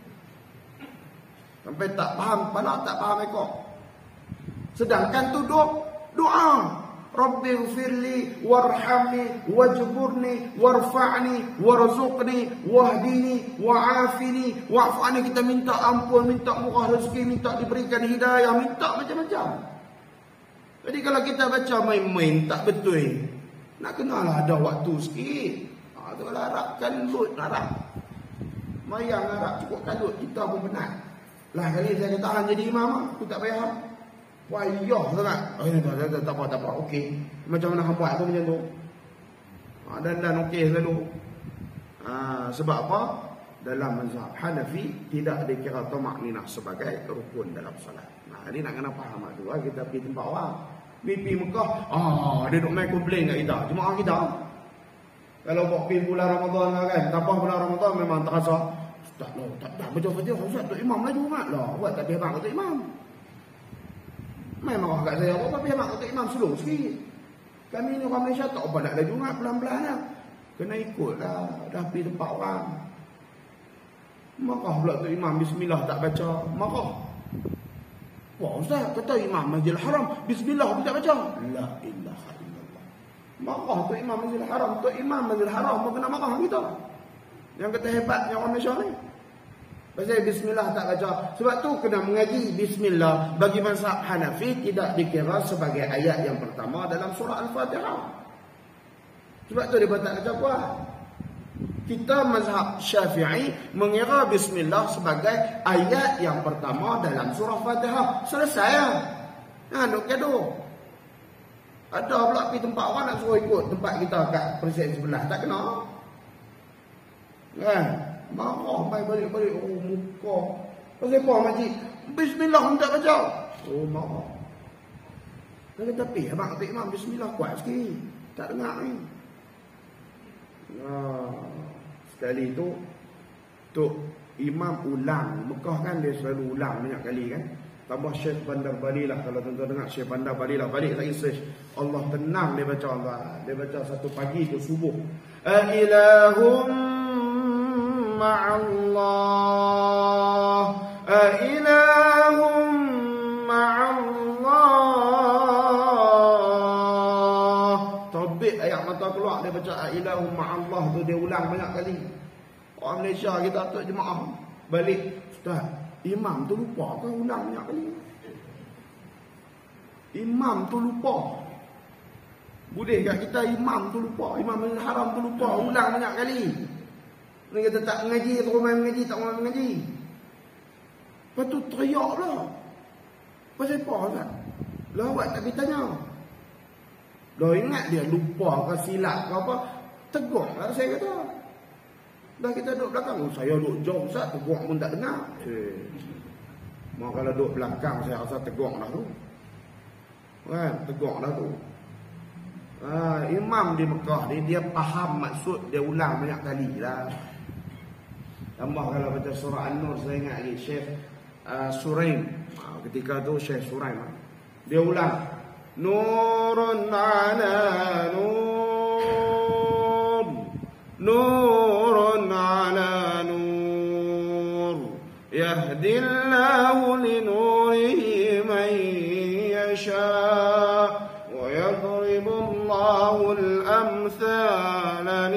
Sampai tak faham, pada tak faham ekor. Sedangkan tu doa. Rabbil firli warhamni wajburni warfa'ni warzuqni wahdini wa'afini wa'fani. Kita minta ampun, minta murah rezeki, minta diberikan hidayah, minta macam-macam. Jadi kalau kita baca main-main tak betul, nak kenalah ada waktu sikit. Tu kalau harapkan lut harap mayang harap cukup kalut, kita pun penat lah. Kali saya kata hang jadi imam, aku tak payah. Wah, iya sangat. Tak apa. Okey. Macam mana hang buat tu macam tu? Dan okey selalu. Sebab apa? Dalam mazhab Hanafi tidak dikira tamak-ninah sebagai rukun dalam solat. Jadi nak kena faham tu. Kita pergi tempat orang, mimpi Mekah, dia duk main komplain kat kita, jemaah kita. Kalau buat pergi bulan Ramadan kan, tanpa bulan Ramadan memang terasa tak baca Fatihah, Ustaz tu imam laju sangatlah. Buat tak hebat kata imam. Memang kat saya apa tapi mak kata imam slow sikit. Kami ni orang Malaysia tak apa nak laju sangat, pelan-pelan lah. Kena ikutlah, dah pergi tempat orang. Marah pula tu imam bismillah tak baca, marah. Wah Ustaz kata imam Masjidil Haram bismillah tak baca. La ilaha illallah. Marah tu imam Masjidil Haram, tu imam Masjidil Haram pun kena marah kita. Yang kata hebatnya orang Malaysia ni. Pasal bismillah tak baca. Sebab tu kena mengaji bismillah. Bagi mazhab Hanafi tidak dikira sebagai ayat yang pertama dalam surah Al-Fatihah. Sebab tu dia tak baca kuat. Kita mazhab Syafi'i mengira bismillah sebagai ayat yang pertama dalam surah Fatihah. Selesai lah. Nak gaduh. Ada pula pergi tempat orang nak suruh ikut tempat kita kat presiden sebelah. Tak kena. Kan? Marah main balik-balik. Oh muka. Pasal apa makcik? Bismillah tak baca. Oh marah. Tapi abang kata imam bismillah kuat sikit. Tak dengar ni. Sekali tu Tok Imam ulang. Mekah kan dia selalu ulang banyak kali kan. Tambah Syekh Bandar Bali lah. Kalau tuan-tuan dengar Syekh Bandar Bali lah, balik lagi search. Allah tenang dia baca Allah. Dia baca satu pagi tu subuh. Ilahum ma'allah. Ilahum ma'allah. Terbit ayat mata keluar. Dia baca ilahum ma'allah tu. Dia ulang banyak kali. Orang Malaysia kita tu jemaah balik. Ustaz, imam tu lupa ke ulang banyak kali? Imam tu lupa. Boleh kat kita imam tu lupa. Imam Haram tu lupa. Ulang banyak kali. Dia kata tak mengaji, terus main mengaji, tak main mengaji. Lepas tu teriak lah. Pasal apa kan? Lawat tak bertanya. Dah ingat dia lupa ke silap ke apa? Tegur lah saya kata. Dah kita duduk belakang. Oh, saya duduk jauh Ustaz, tegur pun tak dengar. Mau kalau duduk belakang saya rasa tegur dah tu. Kan? Tegur dah tu. Imam di Mekah ni dia faham maksud, dia ulang banyak kali lah. Tambah kalau baca surah An-Nur, saya ingat lagi Syekh Suraim. Ketika tu Syekh Suraim dia ulang Nurun ala nur, Nurun ala nur, Yahdillahu linurihi man yasha, Wa yadribullahu al-amthala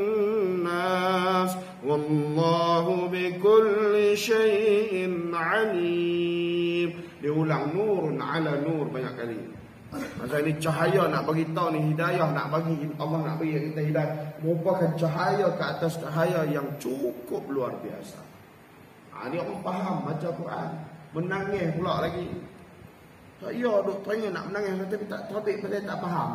lin-nas, Wallahu bikulli syai'in alim. Dia ulang nurun ala nur banyak kali. Masa ini cahaya nak bagi tahu ni, hidayah nak bagi, Allah nak bagi kita hidayah, merupakan cahaya ke atas cahaya yang cukup luar biasa. Ni orang faham baca Quran, menangis pula lagi. Saya duk tanya nak menangis tapi tak terbit pasal tak faham.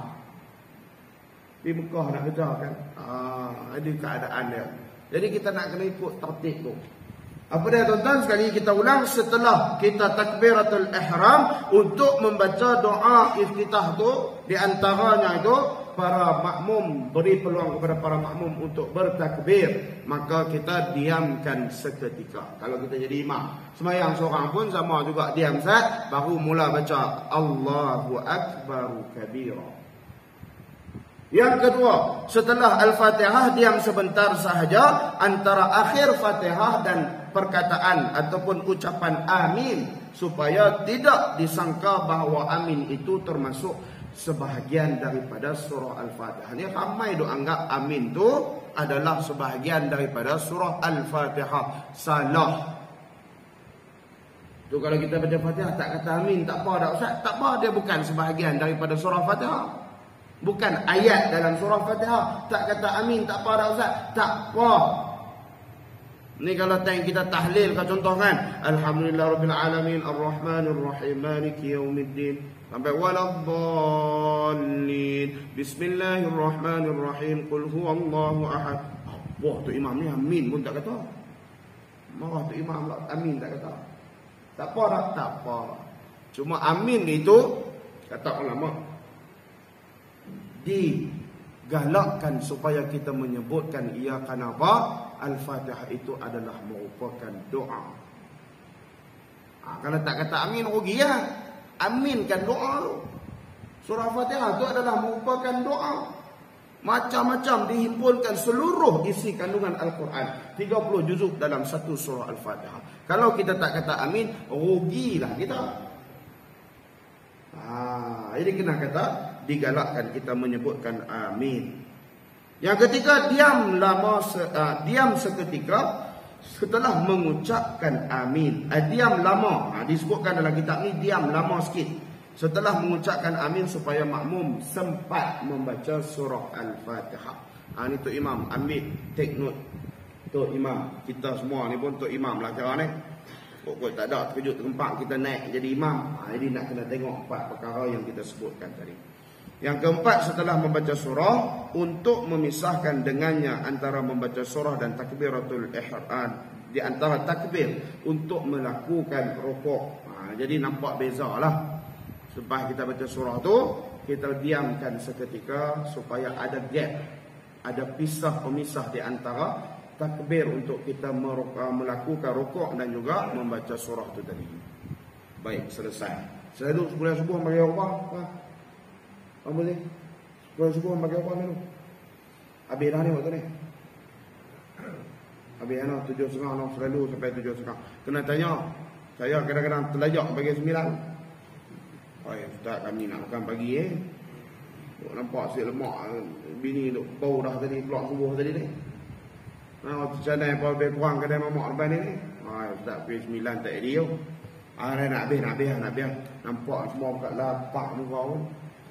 Di Mekah nak kerja kan. Ini keadaan dia. Jadi kita nak kena ikut tertib tu. Apa dia tuan-tuan sekali kita ulang setelah kita takbiratul ihram untuk membaca doa iftitah tu, di antaranya itu para makmum, beri peluang kepada para makmum untuk bertakbir, maka kita diamkan seketika. Kalau kita jadi imam, sembahyang seorang pun sama juga, diam sat baru mula baca Allahu Akbar kabira. Yang kedua, setelah Al-Fatihah diam sebentar sahaja antara akhir Fatihah dan perkataan ataupun ucapan amin, supaya tidak disangka bahawa amin itu termasuk sebahagian daripada surah Al-Fatihah. Ini ramai duk anggap amin itu adalah sebahagian daripada surah Al-Fatihah. Salah. Tu kalau kita baca Fatihah tak kata amin, tak apa dah Ustaz. Tak apa, dia bukan sebahagian daripada surah Fatihah. Bukan ayat dalam surah Fatihah. Tak kata amin, tak apa dah Ustaz. Tak apa. Ni kalau time kita tahlil ke contoh kan, Alhamdulillahirabbil alamin arrahmanir rahim maliki yaumiddin sampai waladdallin bismillahirrahmanirrahim qul huwallahu ahad. Apa tu imam ni amin pun tak kata. Marah tu imam lah, amin tak kata. Tak apa dah, tak apa. Cuma amin itu kata ulama digalakkan supaya kita menyebutkan ia kerana apa? Al-Fatihah itu adalah merupakan doa. Kalau tak kata amin rugi ya. Amin kan doa tu. Surah Fatihah itu adalah merupakan doa. Macam-macam dihimpunkan seluruh isi kandungan Al-Quran. 30 juzuk dalam satu surah Al-Fatihah. Kalau kita tak kata amin, rugilah kita. Jadi kena kata digalakkan kita menyebutkan amin. Yang ketiga, diam seketika setelah mengucapkan amin. Diam lama. Disebutkan dalam kitab ni diam lama sikit. Setelah mengucapkan amin supaya makmum sempat membaca surah Al-Fatihah. Ni Tok Imam ambil take note. Tok Imam, kita semua ni pun Tok Imam lah kira ni. Pokok tak ada terkejut tempat kita naik jadi imam. Jadi nak kena tengok 4 perkara yang kita sebutkan tadi. Yang keempat, setelah membaca surah, untuk memisahkan dengannya antara membaca surah dan takbiratul ihram, di antara takbir untuk melakukan rukuk. Jadi nampak bezalah. Selepas kita baca surah tu, kita diamkan seketika supaya ada gap, ada pemisah di antara takbir untuk kita melakukan rukuk dan juga membaca surah tu tadi. Baik, selesai. Selalu sebelum subuh bagi apa? Apa boleh? Sebelum subuh bagi apa dulu? Habis dah ni waktu ni. Habis dah 7.30 selalu sampai 7.30. Kena tanya. Saya kadang-kadang terlajak bagi 9. Ustaz, kami nak makan pagi nampak si lemak bini duk bau dah tadi keluar subuh tadi ni. Waktu canai apa lebih kurang kedai mamak lepas ni. Ustaz pergi 9 tak ada. Nak habis. Nampak semua kat lapak muka pun.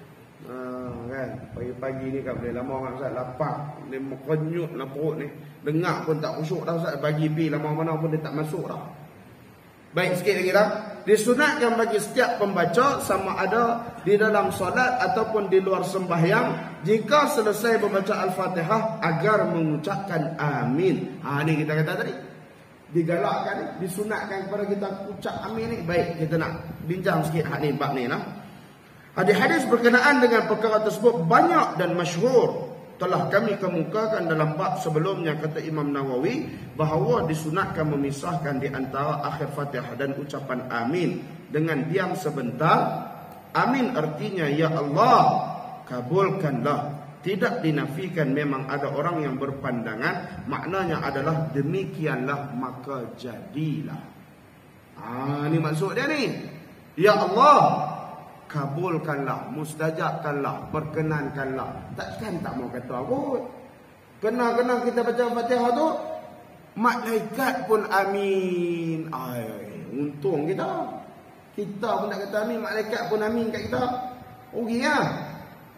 Kan pagi-pagi ni kan boleh lama kan Ustaz, lapak dia merenyut lah perut ni. Dengar pun tak khusyuk dah Ustaz. Bagi pi lama mana pun dia tak masuk dah. Baik, sikit lagi dah. Disunatkan bagi setiap pembaca, sama ada di dalam solat ataupun di luar sembahyang, jika selesai membaca Al-Fatihah, agar mengucapkan amin. Ni kita kata tadi, digalakkan, disunatkan kepada kita ucap amin ni. Baik, kita nak bincang sikit hak ni, bab ni lah. Hadis-hadis berkenaan dengan perkara tersebut banyak dan masyhur. Telah kami kemukakan dalam bab sebelumnya, kata Imam Nawawi, bahawa disunatkan memisahkan di antara akhir Fatihah dan ucapan amin dengan diam sebentar. Amin artinya, ya Allah, kabulkanlah. Tidak dinafikan memang ada orang yang berpandangan maknanya adalah demikianlah maka jadilah. Ni maksud dia ni. Ya Allah, kabulkanlah, mustajabkanlah, perkenankanlah. Takkan tak mau kata apa. Kena kita baca Fatihah tu, malaikat pun amin. Untung kita. Kita pun nak kata amin, malaikat pun amin kat kita. Rugi lah.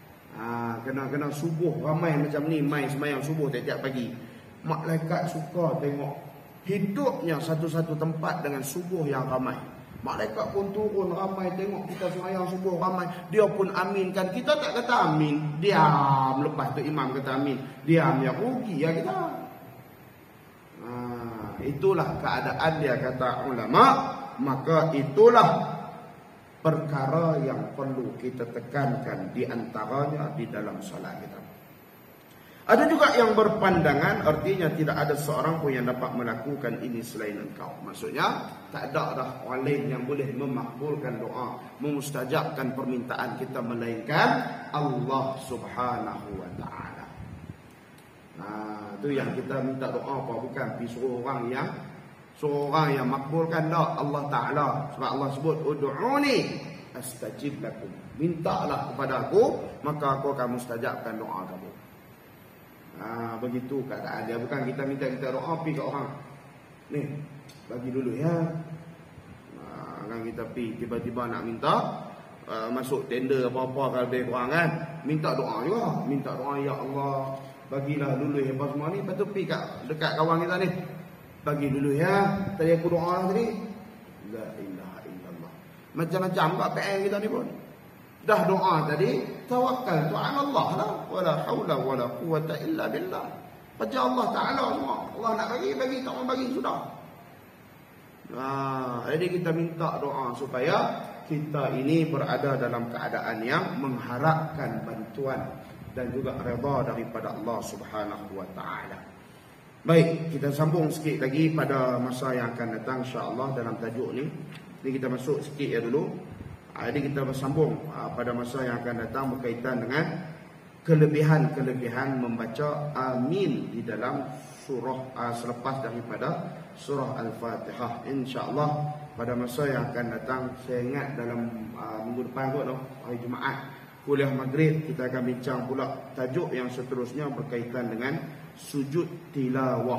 Kena subuh ramai macam ni, mai semayang subuh tiap-tiap pagi. Malaikat suka tengok hidupnya satu-satu tempat dengan subuh yang ramai. Malaikat pun turun ramai tengok kita semayang subuh ramai. Dia pun aminkan. Kita tak kata amin, diam. Lepas tu imam kata amin, diam. Ya rugi ya kita. Itulah keadaan dia, kata ulama. Maka itulah perkara yang perlu kita tekankan, di antaranya di dalam solat kita. Ada juga yang berpandangan artinya tidak ada seorang pun yang dapat melakukan ini selain engkau. Maksudnya tak ada dah orang lain yang boleh memakbulkan doa, memustajabkan permintaan kita melainkan Allah Subhanahu wa taala. Itu yang kita minta doa apa, bukan pergi suruh orang yang makbulkan dak, Allah Taala. Sebab Allah sebut ud'uni astajib lakum. Mintalah kepada aku, maka aku akan mustajabkan doa kamu. Begitu keadaan dia. Bukan kita minta doa pergi ke orang, ni bagi dulu ya. Kan kita pergi tiba-tiba nak minta masuk tender apa-apa kalau lebih kurang kan, minta doa juga. Minta doa, ya Allah bagilah dulu apa semua ni. Lepas tu pergi dekat kawan kita ni, bagi dulu ya, tadi aku doa tadi, la ilaha illallah. Macam-macam kat PN kita ni pun. Dah doa tadi, tawakkal tu ala Allah lah. Wala haula wala quwata illa billah. Baca Allah Ta'ala semua. Allah nak bagi, tak mau bagi sudah. Jadi kita minta doa supaya kita ini berada dalam keadaan yang mengharapkan bantuan dan juga redha daripada Allah Subhanahu wa taala. Baik, kita sambung sikit lagi pada masa yang akan datang insya-Allah dalam tajuk ni. Ni kita masuk sikit ya dulu. Jadi kita bersambung pada masa yang akan datang berkaitan dengan kelebihan-kelebihan membaca amin di dalam surah selepas daripada surah Al-Fatihah. Insya-Allah pada masa yang akan datang, saya ingat dalam minggu depan kot hari Jumaat kuliah maghrib, kita akan bincang pula tajuk yang seterusnya berkaitan dengan sujud tilawah.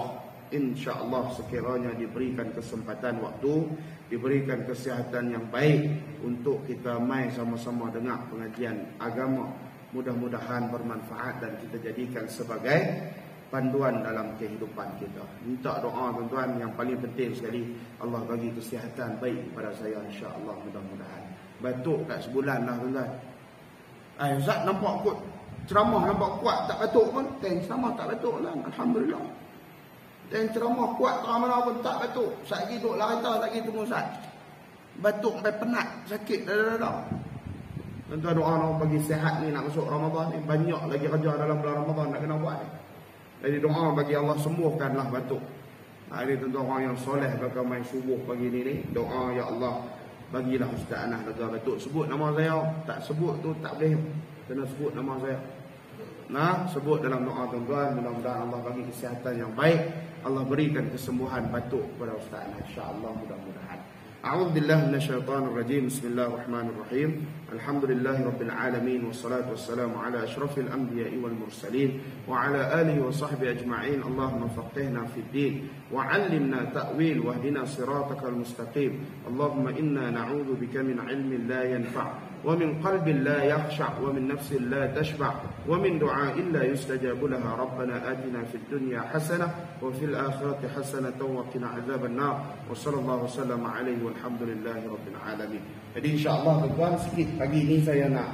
insya-Allah sekiranya diberikan kesempatan waktu, diberikan kesihatan yang baik untuk kita mai sama-sama dengar pengajian agama, mudah-mudahan bermanfaat dan kita jadikan sebagai panduan dalam kehidupan kita. Minta doa tuan-tuan, yang paling penting sekali Allah bagi kesihatan baik kepada saya insya-Allah, mudah-mudahan. Batuk kat sebulan dah tuan-tuan. Ustaz nampak kot ceramah nampak kuat tak batuk pun. Teng ceramah tak batuk lah, alhamdulillah. Teng ceramah kuat tak mana pun tak batuk. Sat lagi duk lah kereta, tak lagi tunggu Ustaz. Batuk sampai penat, sakit dah. Tuan-tuan doa nak bagi sihat ni nak masuk Ramadan ni, banyak lagi kerja dalam bulan Ramadan nak kena buat ni. Jadi doa bagi Allah sembuhkanlah batuk. Hari tuan-tuan orang yang soleh bakal main subuh pagi ni, doa ya Allah bagilah Ustaz Anas lega batuk. Sebut nama saya, tak sebut tu tak boleh. Kena sebut nama saya. Nah, sebut dalam doa tuan-tuan, mudah-mudahan Allah bagi kesihatan yang baik, Allah berikan kesembuhan batuk kepada Ustaz Anas insya-Allah, mudah-mudahan. A'udzubillahi minasyaitonir rajim. Bismillahirrahmanirrahim. Alhamdulillahirabbil alamin wassalatu wassalamu ala asyrafil anbiya'i wal mursalin wa ala alihi wa sahbihi ajma'in. Allahumma faqihna fid din wa 'allimna ta'wil wahdina siratakal mustaqim. Allahumma inna na'udzu bika min 'ilmin la yanfa' ومن قلب لا يخشع ومن نفس لا تشبع ومن دعاء لا يستجاب لها. ربنا آتنا في الدنيا حسنة وفي الآخرة حسنة وقنا عذاب النار وصلى الله وسلم عليه والحمد لله رب العالمين. Jadi insya-Allah tuan-tuan, sikit pagi ni saya nak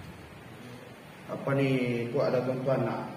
ada tuan-tuan nak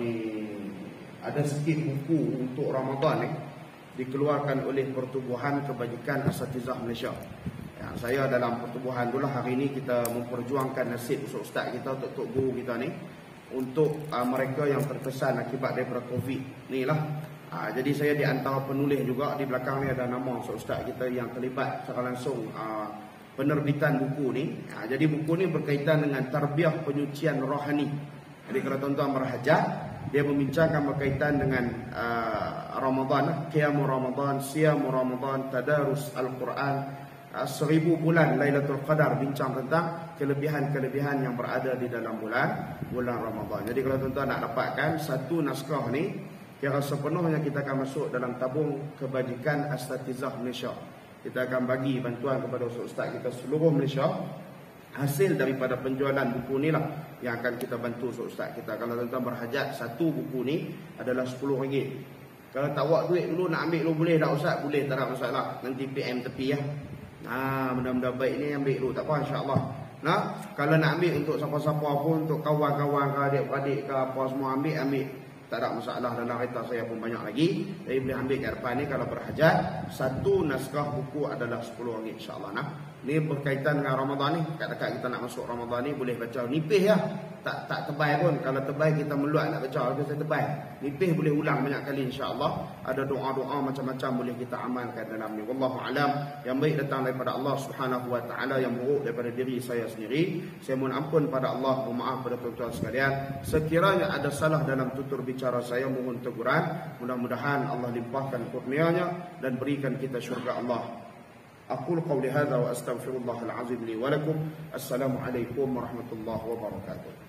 ada sikit buku untuk Ramadan ni dikeluarkan oleh Pertubuhan Kebajikan Asatizah Malaysia. Saya dalam pertubuhan itulah hari ini kita memperjuangkan nasib ustaz kita, untuk guru kita ni, untuk mereka yang terkesan akibat daripada Covid ni lah. Jadi saya di antara penulis juga, di belakang ni ada nama ustaz kita yang terlibat secara langsung penerbitan buku ni. Jadi buku ni berkaitan dengan tarbiyah penyucian rohani. Jadi kalau tuan-tuan berhajat, dia membincangkan berkaitan dengan Ramadan, Qiyamu Ramadan, Siyamu Ramadan, Tadarus Al-Quran, 1000 bulan Lailatul Qadar, bincang tentang kelebihan-kelebihan yang berada di dalam bulan Ramadan. Jadi kalau tuan-tuan nak dapatkan satu naskah ni, kira sepenuhnya kita akan masuk dalam tabung Kebajikan Asatizah Malaysia. Kita akan bagi bantuan kepada ustaz kita seluruh Malaysia. Hasil daripada penjualan buku ni lah yang akan kita bantu ustaz kita. Kalau tuan-tuan berhajat, satu buku ni adalah RM10. Kalau tak buat duit dulu nak ambil dulu boleh tak ustaz? Boleh, tak ada masalah. Nanti PM tepi ya. Mudah-mudahan baik ni ambil dulu, tak apa insya-Allah. Kalau nak ambil untuk siapa-siapa pun, untuk kawan-kawan ke adik-adik ke apa semua, ambil. Tak ada masalah, dalam kereta saya pun banyak lagi. Jadi boleh ambil kat depan ni kalau berhajat. Satu naskah buku adalah RM10 insya-Allah. Ni berkaitan dengan Ramadan ni. Dekat-dekat kita nak masuk Ramadan ni, boleh baca nipis ya. Tak tebal pun. Kalau tebal kita meluat nak baca, kalau saya tebal. Nipis boleh ulang banyak kali insya-Allah. Ada doa-doa macam-macam boleh kita amalkan dalam ni. Wallahu alam. Yang baik datang daripada Allah Subhanahu wa taala, yang buruk daripada diri saya sendiri. Saya mohon ampun pada Allah, mohon maaf pada tuan-tuan sekalian. Sekiranya ada salah dalam tutur bicara saya, mohon teguran. Mudah-mudahan Allah limpahkan kurnianya dan berikan kita syurga Allah. Aqulu qawli hadza wa astaghfirullahal azim li wa lakum. Assalamualaikum warahmatullahi wabarakatuh.